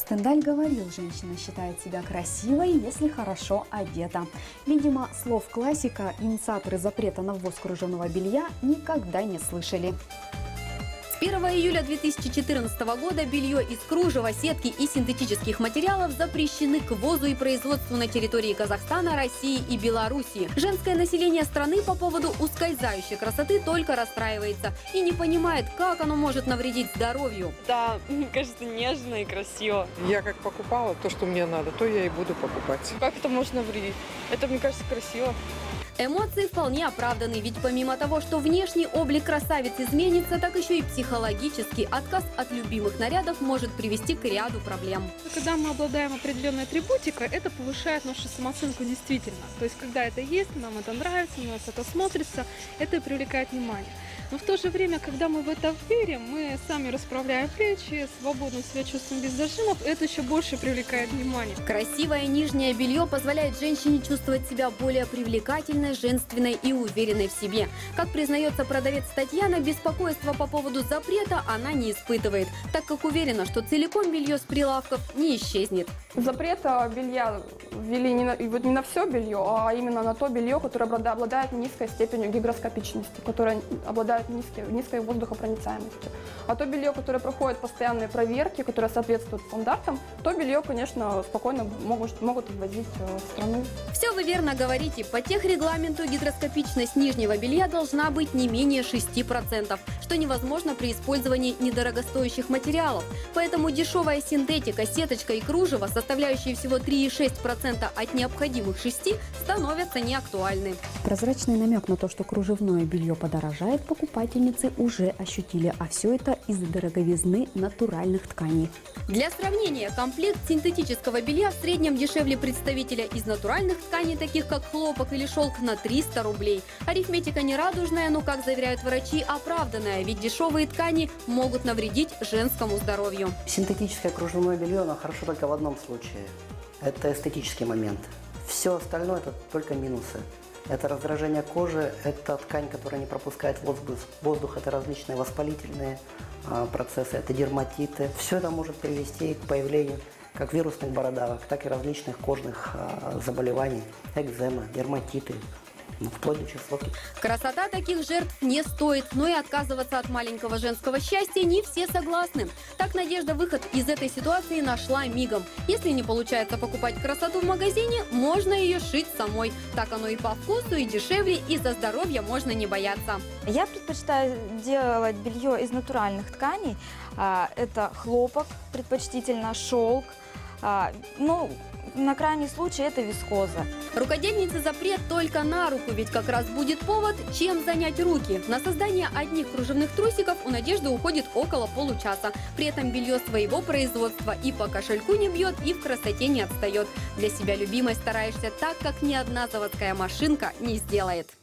Стендаль говорил, женщина считает себя красивой, если хорошо одета. Видимо, слов классика инициаторы запрета на ввоз кружевного белья никогда не слышали. С 1 июля 2014 года белье из кружева, сетки и синтетических материалов запрещены к ввозу и производству на территории Казахстана, России и Белоруссии. Женское население страны по поводу ускользающей красоты только расстраивается и не понимает, как оно может навредить здоровью. Да, мне кажется, нежно и красиво. Я как покупала то, что мне надо, то я и буду покупать. Как это может навредить? Это, мне кажется, красиво. Эмоции вполне оправданы, ведь помимо того, что внешний облик красавицы изменится, так еще и психологический отказ от любимых нарядов может привести к ряду проблем. Когда мы обладаем определенной атрибутикой, это повышает нашу самооценку действительно. То есть, когда это есть, нам это нравится, у нас это смотрится, это привлекает внимание. Но в то же время, когда мы в это верим, мы сами расправляем плечи, свободно себя чувствуем без зажимов, это еще больше привлекает внимание. Красивое нижнее белье позволяет женщине чувствовать себя более привлекательной, женственной и уверенной в себе. Как признается продавец Татьяна, беспокойства по поводу запрета она не испытывает, так как уверена, что целиком белье с прилавков не исчезнет. Запрет белья ввели не на все белье, а именно на то белье, которое обладает низкой степенью гигроскопичности, которое обладает низкой воздухопроницаемостью. А то белье, которое проходит постоянные проверки, которое соответствует стандартам, то белье, конечно, спокойно могут ввозить в страну. Все вы верно говорите. По техрегламенту гидроскопичность нижнего белья должна быть не менее 6%, что невозможно при использовании недорогостоящих материалов. Поэтому дешевая синтетика, сеточка и кружево, составляющие всего 3,6% от необходимых 6%, становятся неактуальны. Прозрачный намек на то, что кружевное белье подорожает, покупательницы уже ощутили, а все это из-за дороговизны натуральных тканей. Для сравнения, комплект синтетического белья в среднем дешевле представителя из натуральных тканей, таких как хлопок или шелк, на 300 рублей. Арифметика нерадужная, но, как заверяют врачи, оправданная, ведь дешевые ткани могут навредить женскому здоровью. Синтетическое кружевное белье, оно хорошо только в одном случае. Это эстетический момент. Все остальное – это только минусы. Это раздражение кожи, это ткань, которая не пропускает воздух, это различные воспалительные процессы, это дерматиты. Все это может привести к появлению как вирусных бородавок, так и различных кожных заболеваний, экзема, дерматиты, вплоть до чесотки. Красота таких жертв не стоит, но и отказываться от маленького женского счастья не все согласны. Так Надежда выход из этой ситуации нашла мигом. Если не получается покупать красоту в магазине, можно ее шить самой. Так оно и по вкусу, и дешевле, и за здоровье можно не бояться. Я предпочитаю делать белье из натуральных тканей. Это хлопок, предпочтительно шелк. На крайний случай это вискоза. Рукодельнице запрет только на руку, ведь как раз будет повод, чем занять руки. На создание одних кружевных трусиков у Надежды уходит около получаса. При этом белье своего производства и по кошельку не бьет, и в красоте не отстает. Для себя любимой стараешься так, как ни одна заводская машинка не сделает.